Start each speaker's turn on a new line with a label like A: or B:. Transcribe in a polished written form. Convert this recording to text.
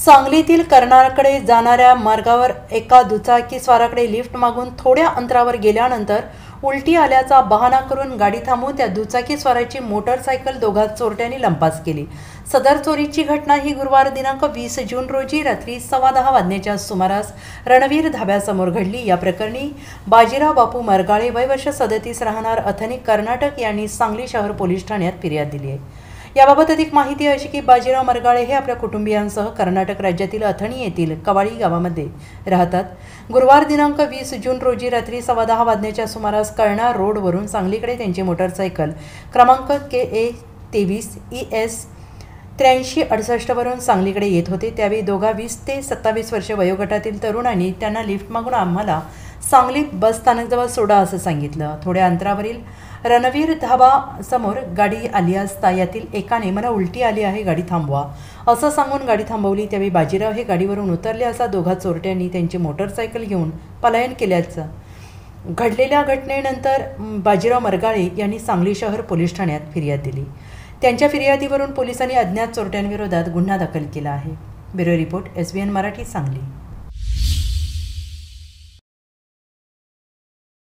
A: सांगलीतील कर्नाळकडे जाणाऱ्या मार्गावर एका दुचाकीस्वाराकडे लिफ्ट मागून थोड्या अंतरावर गेल्यानंतर उलटी आल्याचा बहाणा करून गाडी थांबवून त्या दुचाकीस्वाराची मोटरसायकल दोघा चोरट्यांनी लंपास केली। सदर चोरीची घटना ही गुरुवार दिनांक 20 जून रोजी रात्री 10:15 वाजण्याच्या सुमारास रणवीर धाब्यासमोर घडली। या प्रकरणी बाजीराव बापू मरगाळे वय वर्ष 37 राहणार अथणी कर्नाटक यांनी सांगली शहर पोलीस ठाण्यात फिर्याद दिली आहे। याबाबत अधिक माहिती अशी की बाजीराव मरगाळे हे आपल्या कुटुंबियांसह कर्नाटक राज्यातील अथणी येथील कवाडी गावामध्ये राहतात। गुरुवार दिनांक 20 जून रोजी रात्री 10:15 वाजण्याच्या सुमारास कळणा रोडवरून सांगलीकडे त्यांची मोटरसायकल क्रमांक KA 23 ES 8368 वरून सांगलीकडे येत होते। त्यावेळी दोघा 20 ते 27 वर्षे वयोगटातील तरुणांनी त्यांना लिफ्ट मागून आम्हाला सांगली बस स्थानकजवळ सोडा असं सांगितलं। थोड्या अंतरावरील रणवीर धाबा समोर गाडी आली असता यातील एकाने मला उलटी आली आहे, गाडी थांबवा असं सांगून गाडी थांबवली। त्यावेळी बाजीराव हे गाडीवरून उतरले असता दोघा चोरट्यांनी त्यांची मोटरसायकल घेऊन पलायन केल्याचं घडलेल्या घटनेनंतर बाजीराव मरगाळे यांनी सांगली शहर पोलीस ठाण्यात फिर्याद दिली। त्यांच्या फिर्यादीवरून पोलिसांनी अज्ञात चोरट्यांविरोधात गुन्हा दाखल केला आहे। Bureau report SBN Marathi Sangli.